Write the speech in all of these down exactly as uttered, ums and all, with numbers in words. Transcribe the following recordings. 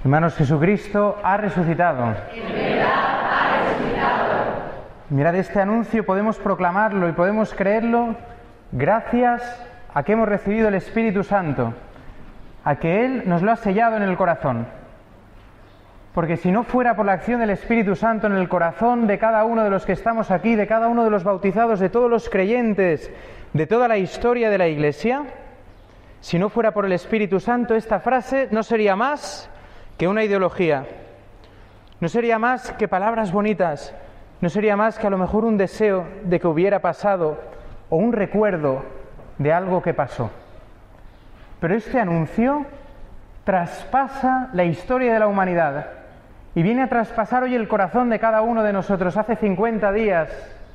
Hermanos, Jesucristo ha resucitado. En verdad ha resucitado. Mirad, este anuncio podemos proclamarlo y podemos creerlo gracias a que hemos recibido el Espíritu Santo, a que Él nos lo ha sellado en el corazón. Porque si no fuera por la acción del Espíritu Santo en el corazón de cada uno de los que estamos aquí, de cada uno de los bautizados, de todos los creyentes, de toda la historia de la Iglesia, si no fuera por el Espíritu Santo, esta frase no sería más que una ideología, no sería más que palabras bonitas, no sería más que a lo mejor un deseo de que hubiera pasado o un recuerdo de algo que pasó. Pero este anuncio traspasa la historia de la humanidad y viene a traspasar hoy el corazón de cada uno de nosotros. Hace cincuenta días,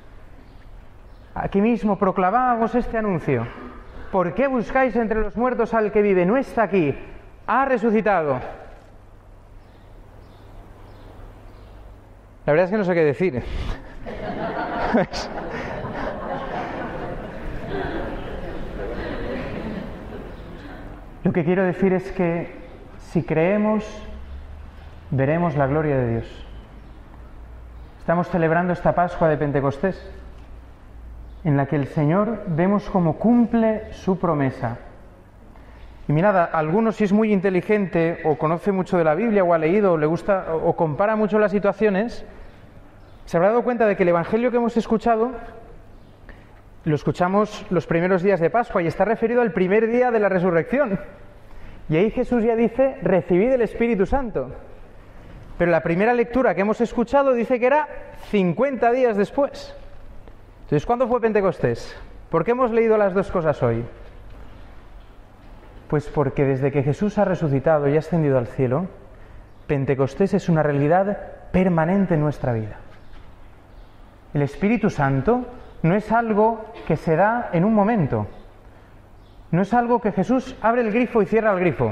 aquí mismo proclamábamos este anuncio. ¿Por qué buscáis entre los muertos al que vive? No está aquí, ha resucitado. La verdad es que no sé qué decir. Lo que quiero decir es que si creemos, veremos la gloria de Dios. Estamos celebrando esta Pascua de Pentecostés, en la que el Señor vemos cómo cumple su promesa. Y mirad, a algunos, si es muy inteligente o conoce mucho de la Biblia o ha leído o le gusta o compara mucho las situaciones, se habrá dado cuenta de que el Evangelio que hemos escuchado lo escuchamos los primeros días de Pascua y está referido al primer día de la resurrección. Y ahí Jesús ya dice: recibid el Espíritu Santo. Pero la primera lectura que hemos escuchado dice que era cincuenta días después. Entonces, ¿cuándo fue Pentecostés? ¿Por qué hemos leído las dos cosas hoy? Pues porque desde que Jesús ha resucitado y ha ascendido al cielo, Pentecostés es una realidad permanente en nuestra vida. El Espíritu Santo no es algo que se da en un momento. No es algo que Jesús abre el grifo y cierra el grifo.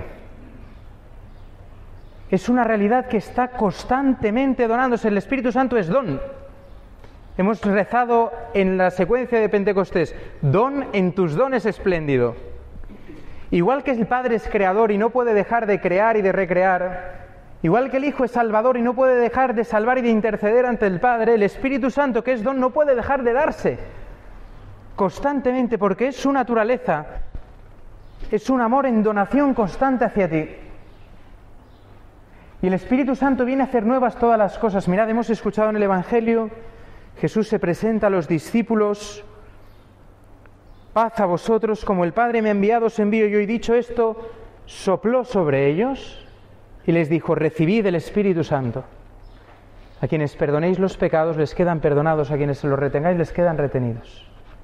Es una realidad que está constantemente donándose. El Espíritu Santo es don. Hemos rezado en la secuencia de Pentecostés: don en tus dones espléndido. Igual que el Padre es creador y no puede dejar de crear y de recrear, igual que el Hijo es salvador y no puede dejar de salvar y de interceder ante el Padre, el Espíritu Santo, que es don, no puede dejar de darse constantemente, porque es su naturaleza, es un amor en donación constante hacia ti. Y el Espíritu Santo viene a hacer nuevas todas las cosas. Mirad, hemos escuchado en el Evangelio, Jesús se presenta a los discípulos: paz a vosotros, como el Padre me ha enviado os envío yo. Y dicho esto, sopló sobre ellos y les dijo: recibid el Espíritu Santo. A quienes perdonéis los pecados les quedan perdonados, a quienes se los retengáis les quedan retenidos.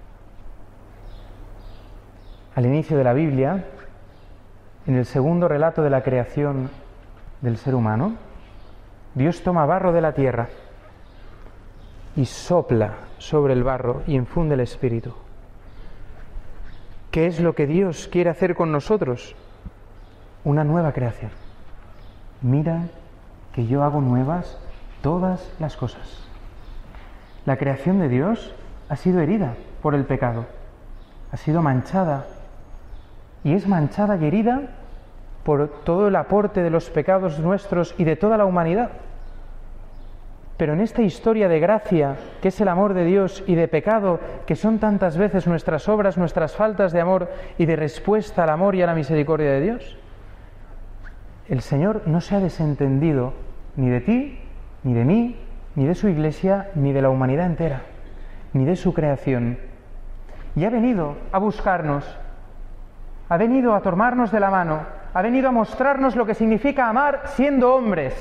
Al inicio de la Biblia, en el segundo relato de la creación del ser humano, Dios toma barro de la tierra y sopla sobre el barro y infunde el Espíritu. ¿Qué es lo que Dios quiere hacer con nosotros? Una nueva creación. Mira que yo hago nuevas todas las cosas. La creación de Dios ha sido herida por el pecado, ha sido manchada, y es manchada y herida por todo el aporte de los pecados nuestros y de toda la humanidad. Pero en esta historia de gracia, que es el amor de Dios, y de pecado, que son tantas veces nuestras obras, nuestras faltas de amor y de respuesta al amor y a la misericordia de Dios, el Señor no se ha desentendido ni de ti, ni de mí, ni de su Iglesia, ni de la humanidad entera, ni de su creación. Y ha venido a buscarnos, ha venido a tomarnos de la mano, ha venido a mostrarnos lo que significa amar siendo hombres.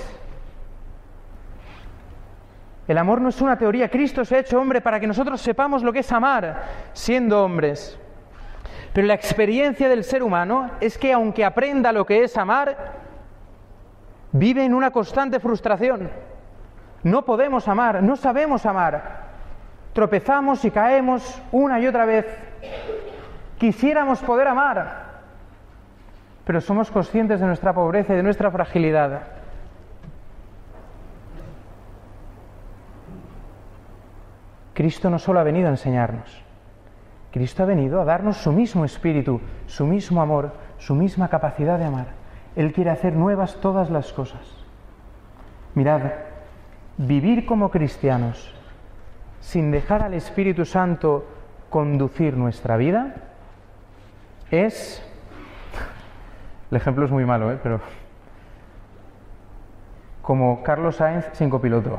El amor no es una teoría. Cristo se ha hecho hombre para que nosotros sepamos lo que es amar siendo hombres. Pero la experiencia del ser humano es que, aunque aprenda lo que es amar, vive en una constante frustración. No podemos amar, no sabemos amar. Tropezamos y caemos una y otra vez. Quisiéramos poder amar, pero somos conscientes de nuestra pobreza y de nuestra fragilidad. Cristo no solo ha venido a enseñarnos, Cristo ha venido a darnos su mismo espíritu, su mismo amor, su misma capacidad de amar. Él quiere hacer nuevas todas las cosas. Mirad, vivir como cristianos sin dejar al Espíritu Santo conducir nuestra vida es... El ejemplo es muy malo, ¿eh? Pero como Carlos Sainz sin copiloto.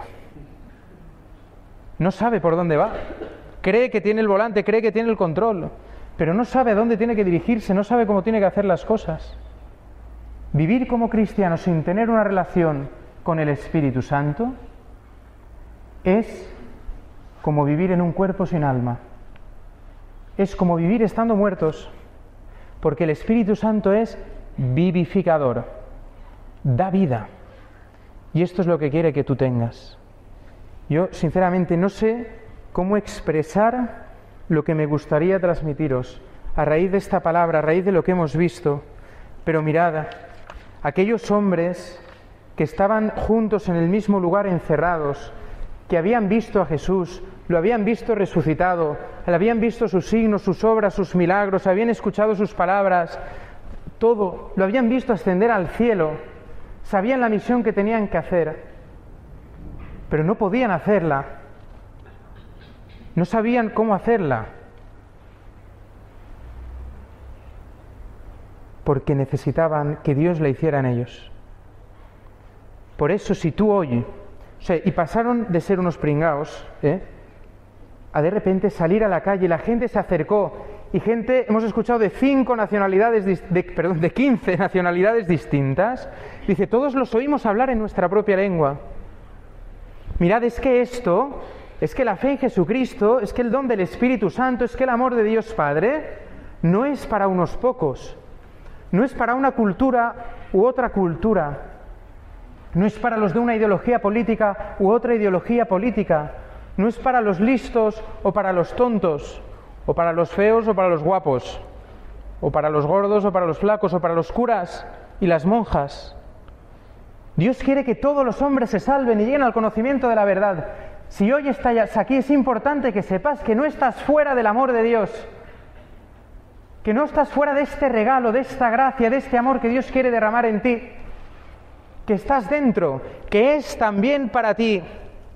No sabe por dónde va. Cree que tiene el volante, cree que tiene el control, pero no sabe a dónde tiene que dirigirse, no sabe cómo tiene que hacer las cosas. Vivir como cristiano sin tener una relación con el Espíritu Santo es como vivir en un cuerpo sin alma. Es como vivir estando muertos, porque el Espíritu Santo es vivificador, da vida. Y esto es lo que quiere que tú tengas. Yo, sinceramente, no sé cómo expresar lo que me gustaría transmitiros a raíz de esta palabra, a raíz de lo que hemos visto. Pero mirad, aquellos hombres que estaban juntos en el mismo lugar encerrados, que habían visto a Jesús, lo habían visto resucitado, le habían visto sus signos, sus obras, sus milagros, habían escuchado sus palabras, todo, lo habían visto ascender al cielo, sabían la misión que tenían que hacer, pero no podían hacerla, no sabían cómo hacerla, porque necesitaban que Dios la hiciera en ellos. Por eso, si tú hoy, o sea, y pasaron de ser unos pringaos, ¿eh? a de repente salir a la calle, la gente se acercó, y gente, hemos escuchado de cinco nacionalidades, de, perdón, de quince nacionalidades distintas, dice, todos los oímos hablar en nuestra propia lengua. Mirad, es que esto, es que la fe en Jesucristo, es que el don del Espíritu Santo, es que el amor de Dios Padre, no es para unos pocos, no es para una cultura u otra cultura, no es para los de una ideología política u otra ideología política, no es para los listos o para los tontos, o para los feos o para los guapos, o para los gordos o para los flacos, o para los curas y las monjas. Dios quiere que todos los hombres se salven y lleguen al conocimiento de la verdad. Si hoy estás aquí, es importante que sepas que no estás fuera del amor de Dios, que no estás fuera de este regalo, de esta gracia, de este amor que Dios quiere derramar en ti, que estás dentro, que es también para ti,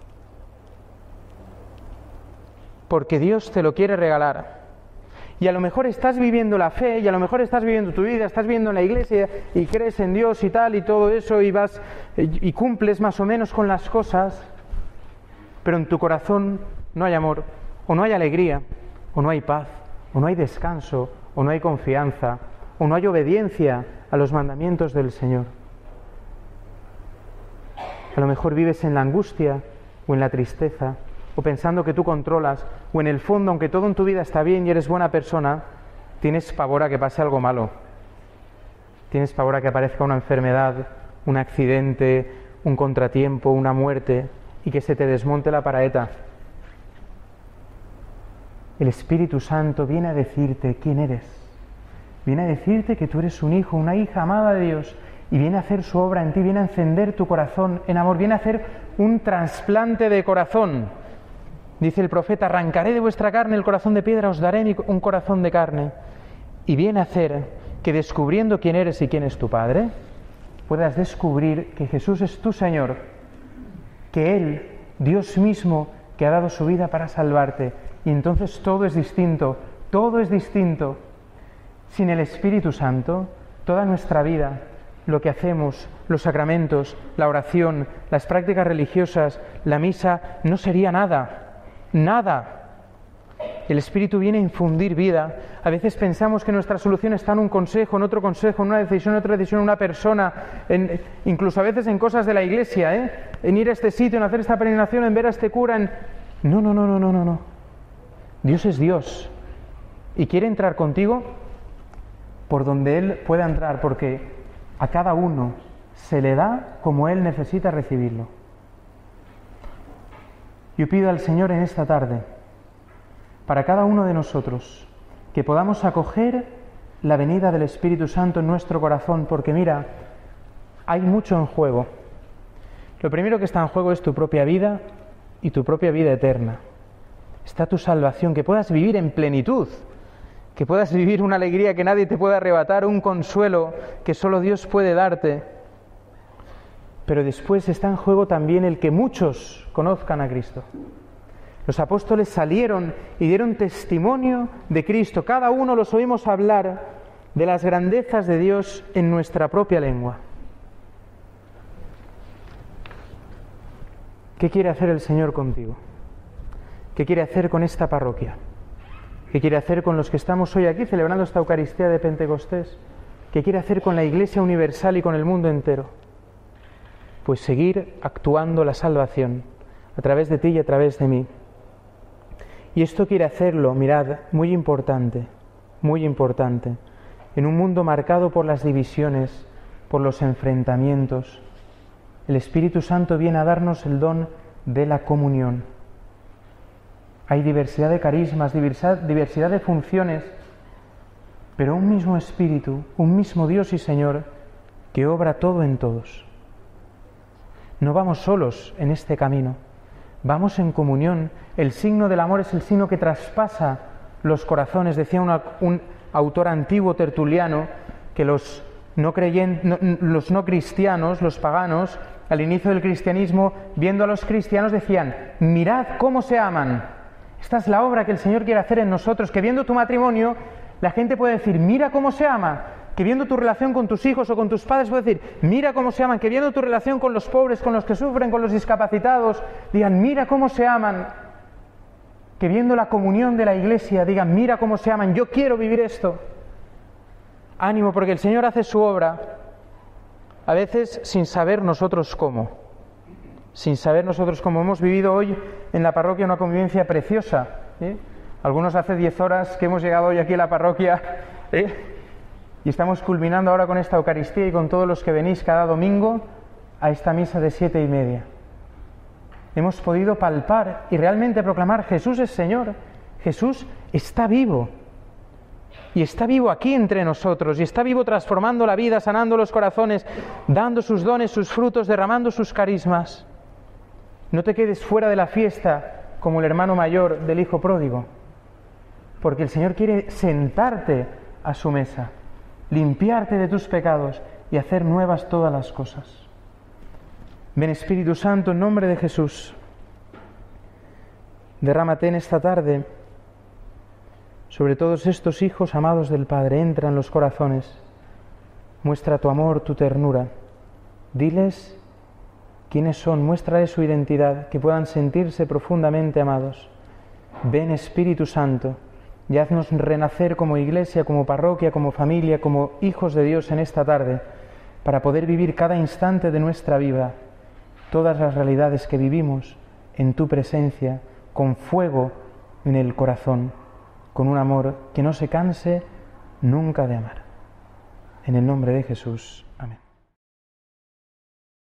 porque Dios te lo quiere regalar. Y a lo mejor estás viviendo la fe, y a lo mejor estás viviendo tu vida, estás viviendo en la iglesia y crees en Dios y tal y todo eso, y vas y cumples más o menos con las cosas, pero en tu corazón no hay amor, o no hay alegría, o no hay paz, o no hay descanso, o no hay confianza, o no hay obediencia a los mandamientos del Señor. A lo mejor vives en la angustia o en la tristeza, o pensando que tú controlas, o en el fondo, aunque todo en tu vida está bien y eres buena persona, tienes pavor a que pase algo malo. Tienes pavor a que aparezca una enfermedad, un accidente, un contratiempo, una muerte, y que se te desmonte la paraeta. El Espíritu Santo viene a decirte quién eres. Viene a decirte que tú eres un hijo, una hija amada de Dios, y viene a hacer su obra en ti, viene a encender tu corazón en amor, viene a hacer un trasplante de corazón. Dice el profeta, arrancaré de vuestra carne el corazón de piedra, os daré un corazón de carne. Y viene a hacer que, descubriendo quién eres y quién es tu Padre, puedas descubrir que Jesús es tu Señor, que Él, Dios mismo, que ha dado su vida para salvarte. Y entonces todo es distinto, todo es distinto. Sin el Espíritu Santo, toda nuestra vida, lo que hacemos, los sacramentos, la oración, las prácticas religiosas, la misa, no sería nada. Nada. El Espíritu viene a infundir vida. A veces pensamos que nuestra solución está en un consejo, en otro consejo, en una decisión, en otra decisión, en una persona, en, incluso a veces en cosas de la iglesia, ¿eh? En ir a este sitio, en hacer esta peregrinación, en ver a este cura, en... No, no, no, no, no, no, no. Dios es Dios. Y quiere entrar contigo por donde Él pueda entrar, porque a cada uno se le da como Él necesita recibirlo. Yo pido al Señor en esta tarde, para cada uno de nosotros, que podamos acoger la venida del Espíritu Santo en nuestro corazón, porque mira, hay mucho en juego. Lo primero que está en juego es tu propia vida y tu propia vida eterna. Está tu salvación, que puedas vivir en plenitud, que puedas vivir una alegría que nadie te puede arrebatar, un consuelo que solo Dios puede darte. Pero después está en juego también el que muchos conozcan a Cristo. Los apóstoles salieron y dieron testimonio de Cristo. Cada uno los oímos hablar de las grandezas de Dios en nuestra propia lengua. ¿Qué quiere hacer el Señor contigo? ¿Qué quiere hacer con esta parroquia? ¿Qué quiere hacer con los que estamos hoy aquí celebrando esta Eucaristía de Pentecostés? ¿Qué quiere hacer con la Iglesia universal y con el mundo entero? Pues seguir actuando la salvación a través de ti y a través de mí. Y esto quiere hacerlo, mirad, muy importante, muy importante, en un mundo marcado por las divisiones, por los enfrentamientos. El Espíritu Santo viene a darnos el don de la comunión. Hay diversidad de carismas, diversidad, diversidad de funciones, pero un mismo Espíritu, un mismo Dios y Señor que obra todo en todos. No vamos solos en este camino, vamos en comunión. El signo del amor es el signo que traspasa los corazones. Decía una, un autor antiguo tertuliano que los no, creyen, no, los no cristianos, los paganos, al inicio del cristianismo, viendo a los cristianos decían: mirad cómo se aman. Esta es la obra que el Señor quiere hacer en nosotros, que viendo tu matrimonio, la gente puede decir: mira cómo se ama. Que viendo tu relación con tus hijos o con tus padres puede decir: mira cómo se aman. Que viendo tu relación con los pobres, con los que sufren, con los discapacitados, digan: mira cómo se aman. Que viendo la comunión de la Iglesia digan: mira cómo se aman, yo quiero vivir esto. Ánimo, porque el Señor hace su obra, a veces sin saber nosotros cómo. Sin saber nosotros cómo. Hemos vivido hoy en la parroquia una convivencia preciosa, ¿eh? Algunos hace diez horas que hemos llegado hoy aquí a la parroquia, ¿eh? Y estamos culminando ahora con esta Eucaristía y con todos los que venís cada domingo a esta misa de siete y media. Hemos podido palpar y realmente proclamar: Jesús es Señor, Jesús está vivo. Y está vivo aquí entre nosotros, y está vivo transformando la vida, sanando los corazones, dando sus dones, sus frutos, derramando sus carismas. No te quedes fuera de la fiesta como el hermano mayor del hijo pródigo, porque el Señor quiere sentarte a su mesa, limpiarte de tus pecados y hacer nuevas todas las cosas. Ven, Espíritu Santo, en nombre de Jesús, derrámate en esta tarde sobre todos estos hijos amados del Padre. Entra en los corazones, muestra tu amor, tu ternura, diles quiénes son, muéstrales su identidad, que puedan sentirse profundamente amados. Ven, Espíritu Santo, y haznos renacer como Iglesia, como parroquia, como familia, como hijos de Dios en esta tarde, para poder vivir cada instante de nuestra vida todas las realidades que vivimos en tu presencia, con fuego en el corazón, con un amor que no se canse nunca de amar. En el nombre de Jesús.